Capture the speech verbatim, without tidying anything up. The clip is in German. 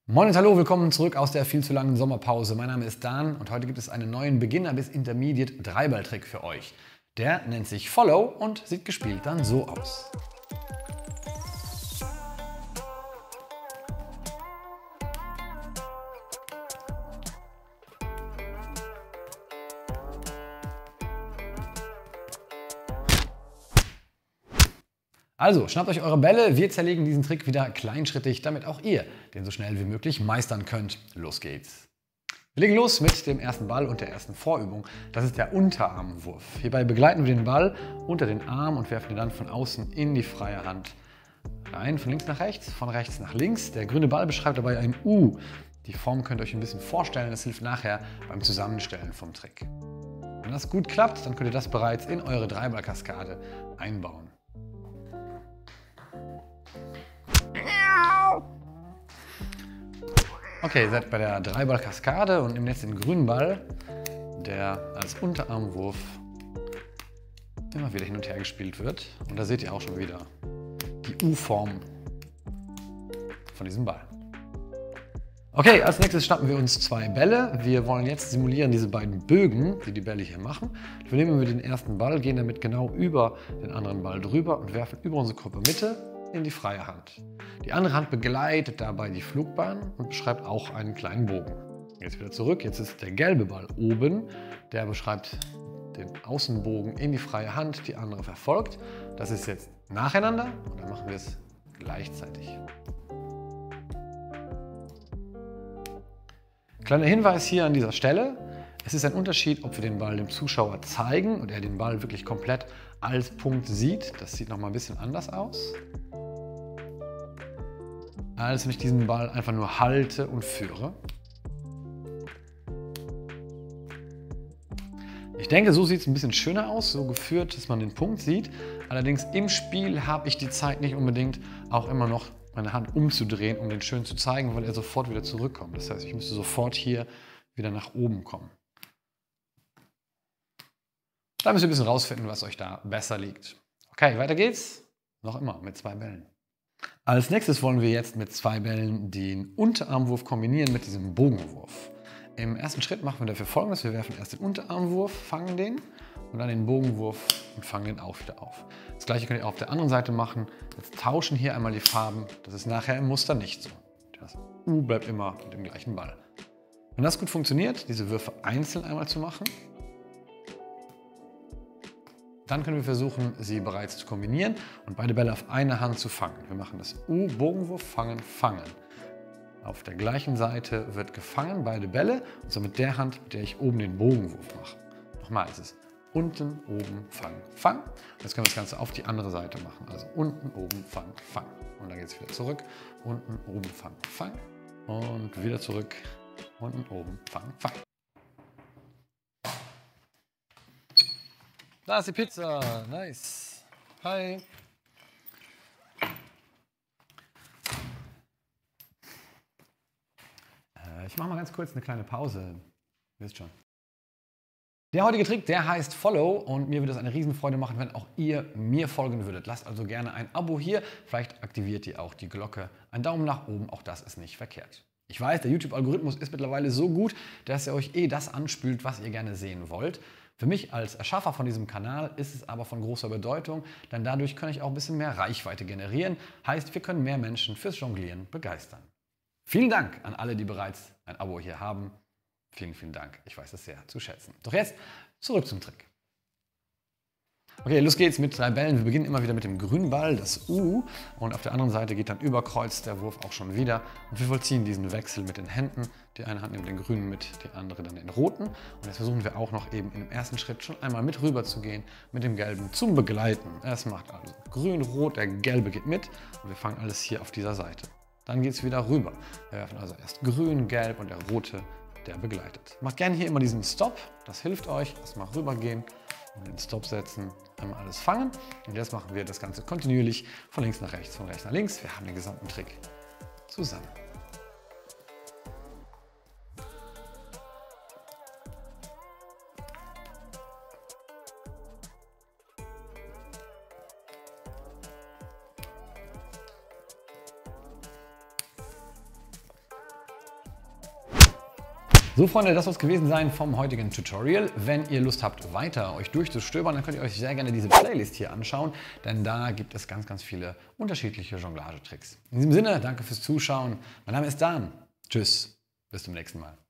Moin und hallo, willkommen zurück aus der viel zu langen Sommerpause. Mein Name ist Dan und heute gibt es einen neuen Beginner bis Intermediate Dreiball-Trick für euch. Der nennt sich Follow und sieht gespielt dann so aus. Also, schnappt euch eure Bälle, wir zerlegen diesen Trick wieder kleinschrittig, damit auch ihr den so schnell wie möglich meistern könnt. Los geht's! Wir legen los mit dem ersten Ball und der ersten Vorübung. Das ist der Unterarmwurf. Hierbei begleiten wir den Ball unter den Arm und werfen ihn dann von außen in die freie Hand rein. Von links nach rechts, von rechts nach links. Der grüne Ball beschreibt dabei ein U. Die Form könnt ihr euch ein bisschen vorstellen, das hilft nachher beim Zusammenstellen vom Trick. Wenn das gut klappt, dann könnt ihr das bereits in eure Dreiballkaskade einbauen. Okay, ihr seid bei der Dreiball-Kaskade und nehmt jetzt den grünen Ball, der als Unterarmwurf immer wieder hin und her gespielt wird. Und da seht ihr auch schon wieder die U-Form von diesem Ball. Okay, als nächstes schnappen wir uns zwei Bälle. Wir wollen jetzt simulieren diese beiden Bögen, die die Bälle hier machen. Wir nehmen wir den ersten Ball, gehen damit genau über den anderen Ball drüber und werfen über unsere Körpermitte in die freie Hand. Die andere Hand begleitet dabei die Flugbahn und beschreibt auch einen kleinen Bogen. Jetzt wieder zurück, jetzt ist der gelbe Ball oben, der beschreibt den Außenbogen in die freie Hand, die andere verfolgt. Das ist jetzt nacheinander und dann machen wir es gleichzeitig. Kleiner Hinweis hier an dieser Stelle. Es ist ein Unterschied, ob wir den Ball dem Zuschauer zeigen und er den Ball wirklich komplett als Punkt sieht. Das sieht noch mal ein bisschen anders aus, als wenn ich diesen Ball einfach nur halte und führe. Ich denke, so sieht es ein bisschen schöner aus, so geführt, dass man den Punkt sieht. Allerdings im Spiel habe ich die Zeit nicht unbedingt, auch immer noch meine Hand umzudrehen, um den schön zu zeigen, weil er sofort wieder zurückkommt. Das heißt, ich müsste sofort hier wieder nach oben kommen. Da müsst ihr ein bisschen rausfinden, was euch da besser liegt. Okay, weiter geht's. Noch immer mit zwei Bällen. Als nächstes wollen wir jetzt mit zwei Bällen den Unterarmwurf kombinieren mit diesem Bogenwurf. Im ersten Schritt machen wir dafür Folgendes. Wir werfen erst den Unterarmwurf, fangen den und dann den Bogenwurf und fangen den auch wieder auf. Das gleiche könnt ihr auch auf der anderen Seite machen. Jetzt tauschen hier einmal die Farben. Das ist nachher im Muster nicht so. Das U bleibt immer mit dem gleichen Ball. Wenn das gut funktioniert, diese Würfe einzeln einmal zu machen, dann können wir versuchen, sie bereits zu kombinieren und beide Bälle auf eine Hand zu fangen. Wir machen das U, Bogenwurf, fangen, fangen. Auf der gleichen Seite wird gefangen, beide Bälle, und zwar mit der Hand, mit der ich oben den Bogenwurf mache. Nochmal, es ist unten, oben, fangen, fangen. Jetzt können wir das Ganze auf die andere Seite machen. Also unten, oben, fangen, fangen. Und dann geht es wieder zurück. Unten, oben, fangen, fangen. Und wieder zurück. Unten, oben, fangen, fangen. Da ist die Pizza. Nice. Hi. Äh, ich mache mal ganz kurz eine kleine Pause. Ihr wisst schon. Der heutige Trick, der heißt Follow und mir würde es eine Riesenfreude machen, wenn auch ihr mir folgen würdet. Lasst also gerne ein Abo hier. Vielleicht aktiviert ihr auch die Glocke. Ein Daumen nach oben, auch das ist nicht verkehrt. Ich weiß, der YouTube-Algorithmus ist mittlerweile so gut, dass er euch eh das anspült, was ihr gerne sehen wollt. Für mich als Erschaffer von diesem Kanal ist es aber von großer Bedeutung, denn dadurch kann ich auch ein bisschen mehr Reichweite generieren. Heißt, wir können mehr Menschen fürs Jonglieren begeistern. Vielen Dank an alle, die bereits ein Abo hier haben. Vielen, vielen Dank. Ich weiß es sehr zu schätzen. Doch jetzt zurück zum Trick. Okay, los geht's mit drei Bällen. Wir beginnen immer wieder mit dem grünen Ball, das U. Und auf der anderen Seite geht dann über Kreuz der Wurf auch schon wieder. Und wir vollziehen diesen Wechsel mit den Händen. Die eine Hand nimmt den grünen mit, die andere dann den roten. Und jetzt versuchen wir auch noch eben im ersten Schritt schon einmal mit rüber zu gehen mit dem gelben zum Begleiten. Es macht also grün, rot, der gelbe geht mit. Und wir fangen alles hier auf dieser Seite. Dann geht es wieder rüber. Wir werfen also erst grün, gelb und der rote, der begleitet. Macht gerne hier immer diesen Stop. Das hilft euch. Erstmal rübergehen. Und den Stop setzen, einmal alles fangen. Und jetzt machen wir das Ganze kontinuierlich von links nach rechts, von rechts nach links. Wir haben den gesamten Trick zusammen. So Freunde, das soll es gewesen sein vom heutigen Tutorial. Wenn ihr Lust habt, weiter euch durchzustöbern, dann könnt ihr euch sehr gerne diese Playlist hier anschauen, denn da gibt es ganz, ganz viele unterschiedliche Jonglagetricks. In diesem Sinne, danke fürs Zuschauen. Mein Name ist Dan. Tschüss, bis zum nächsten Mal.